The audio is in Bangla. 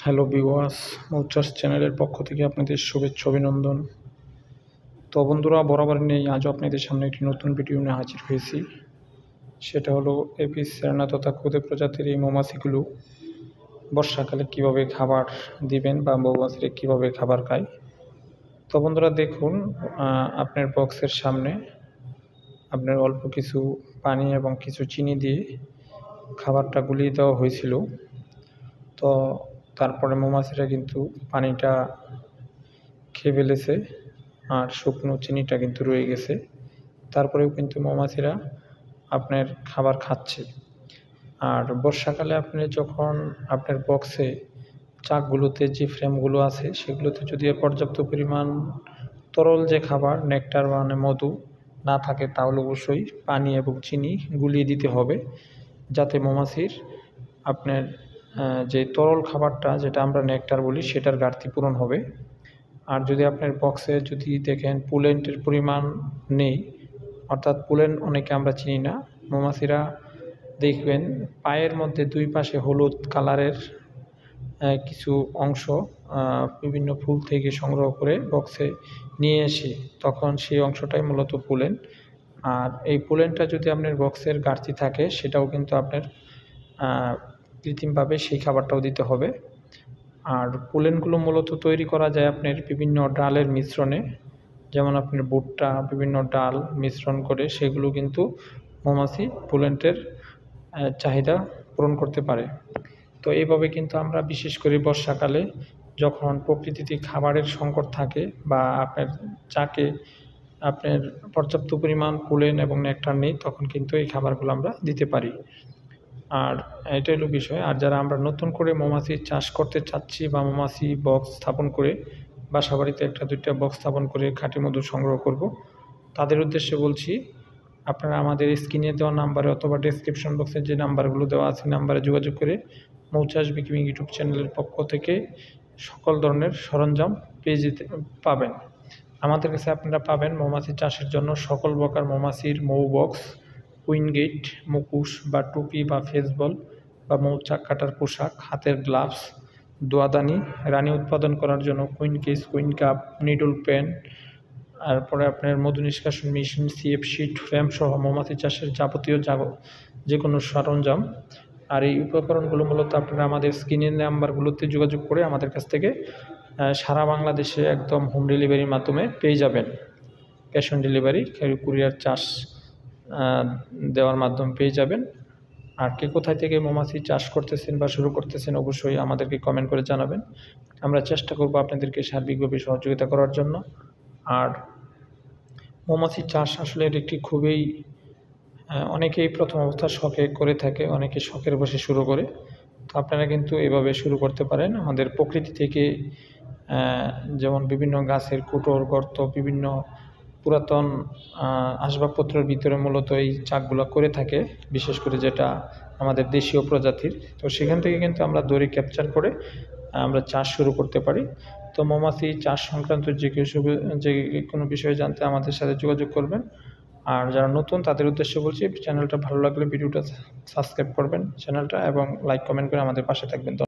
হ্যালো ভিউয়ার্স, মৌচাষ চ্যানেলের পক্ষ থেকে আপনাদের শুভেচ্ছা অভিনন্দন। তো বন্ধুরা, বরাবর নেই আজও আপনাদের সামনে একটি নতুন ভিডিও নিয়ে হাজির হয়েছি। সেটা হলো এপিস সেরেনা তথা খুদে প্রজাতির এই মৌমাছিগুলো বর্ষাকালে কিভাবে খাবার দিবেন বা মৌমাছিরা কীভাবে খাবার খায়। তো বন্ধুরা দেখুন, আপনার বক্সের সামনে আপনার অল্প কিছু পানি এবং কিছু চিনি দিয়ে খাবারটা গুলিয়ে দেওয়া হয়েছিল। তো তারপরে মৌমাছিরা কিন্তু পানিটা খেয়ে ফেলেছে আর শুকনো চিনিটা কিন্তু রয়ে গেছে। তারপরেও কিন্তু মৌমাছিরা আপনার খাবার খাচ্ছে। আর বর্ষাকালে আপনি যখন আপনার বক্সে চাকগুলোতে যে ফ্রেমগুলো আছে সেগুলোতে যদি পর্যাপ্ত পরিমাণ তরল যে খাবার নেকটার মানে মধু না থাকে, তাহলে অবশ্যই পানি এবং চিনি গুলিয়ে দিতে হবে, যাতে মৌমাছির আপনার যে তরল খাবারটা যেটা আমরা নেকটার বলি সেটার ঘাটতি পূরণ হবে। আর যদি আপনার বক্সে যদি দেখেন পুলেন্টের পরিমাণ নেই, অর্থাৎ পুলেন অনেকে আমরা চিনি না, মৌমাছিরা দেখবেন পায়ের মধ্যে দুই পাশে হলুদ কালারের কিছু অংশ বিভিন্ন ফুল থেকে সংগ্রহ করে বক্সে নিয়ে এসে তখন সেই অংশটাই মূলত পুলেন। আর এই পুলেনটা যদি আপনার বক্সের ঘাটতি থাকে সেটাও কিন্তু আপনার কৃত্রিমভাবে সেই খাবারটাও দিতে হবে। আর পুলেনগুলো মূলত তৈরি করা যায় আপনার বিভিন্ন ডালের মিশ্রণে, যেমন আপনার ভুট্টা বিভিন্ন ডাল মিশ্রণ করে সেগুলো কিন্তু মৌমাছি পুলেন্টের চাহিদা পূরণ করতে পারে। তো এইভাবে কিন্তু আমরা বিশেষ করে বর্ষাকালে যখন প্রকৃতিতে খাবারের সংকট থাকে বা আপনার চাকে আপনার পর্যাপ্ত পরিমাণ পুলেন এবং নেকটার নেই, তখন কিন্তু এই খাবারগুলো আমরা দিতে পারি। আর এটা হলো বিষয়। আর যারা আমরা নতুন করে মৌমাছি চাষ করতে চাচ্ছি বা মৌমাছি বক্স স্থাপন করে বাসা বাড়িতে একটা দুইটা বক্স স্থাপন করে খাঁটি মধু সংগ্রহ করব, তাদের উদ্দেশ্যে বলছি, আপনারা আমাদের স্ক্রিনে দেওয়া নাম্বারে অথবা ডেসক্রিপশন বক্সে যে নাম্বারগুলো দেওয়া আছে নাম্বারে যোগাযোগ করে মৌচাষ বিকিমিং ইউটিউব চ্যানেলের পক্ষ থেকে সকল ধরনের সরঞ্জাম পেয়ে যেতে পাবেন। আমাদের কাছে আপনারা পাবেন মৌমাছি চাষের জন্য সকল প্রকার মৌমাছির মৌ বক্স, কুইন-গেট, মুখোশ বা টুপি বা ফেসবল বা মৌচাক কাটার পোশাক, হাতের গ্লাভস, দোয়াদানি, রানী উৎপাদন করার জন্য queen cage, queen cup, needle pen, তারপরে আপনার মধু নিষ্কাশন মেশিন, সিএফ শিট, ফ্রেম সহ মৌমাছি চাষের যাবতীয় যে কোনো সরঞ্জাম। আর এই উপকরণগুলো মূলত আপনারা আমাদের স্ক্রিনের নাম্বারগুলোতে যোগাযোগ করে আমাদের কাছ থেকে সারা বাংলাদেশে একদম হোম ডেলিভারির মাধ্যমে পেয়ে যাবেন। Cash on delivery, courier charge দেওয়ার মাধ্যমে পেয়ে যাবেন। আর কে কোথায় থেকে মৌমাছি চাষ করতেছেন বা শুরু করতেছেন অবশ্যই আমাদেরকে কমেন্ট করে জানাবেন। আমরা চেষ্টা করব আপনাদেরকে সার্বিকভাবে সহযোগিতা করার জন্য। আর মৌমাছি চাষ আসলে একটি খুবই অনেকেই প্রথম অবস্থা শখে করে থাকে, অনেকে শখের বসে শুরু করে। তো আপনারা কিন্তু এভাবে শুরু করতে পারেন। আমাদের প্রকৃতি থেকে যেমন বিভিন্ন গাছের কুটোর গর্ত, বিভিন্ন পুরাতন আসবাবপত্রের ভিতরে মূলত এই চাকগুলো করে থাকে, বিশেষ করে যেটা আমাদের দেশীয় প্রজাতির। তো সেখান থেকে কিন্তু আমরা দড়ি ক্যাপচার করে আমরা চাষ শুরু করতে পারি। তো মৌমাছি চাষ সংক্রান্ত যে কোনো বিষয়ে জানতে আমাদের সাথে যোগাযোগ করবেন। আর যারা নতুন তাদের উদ্দেশ্যে বলছি, চ্যানেলটা ভালো লাগলে ভিডিওটা সাবস্ক্রাইব করবেন চ্যানেলটা এবং লাইক কমেন্ট করে আমাদের পাশে থাকবেন।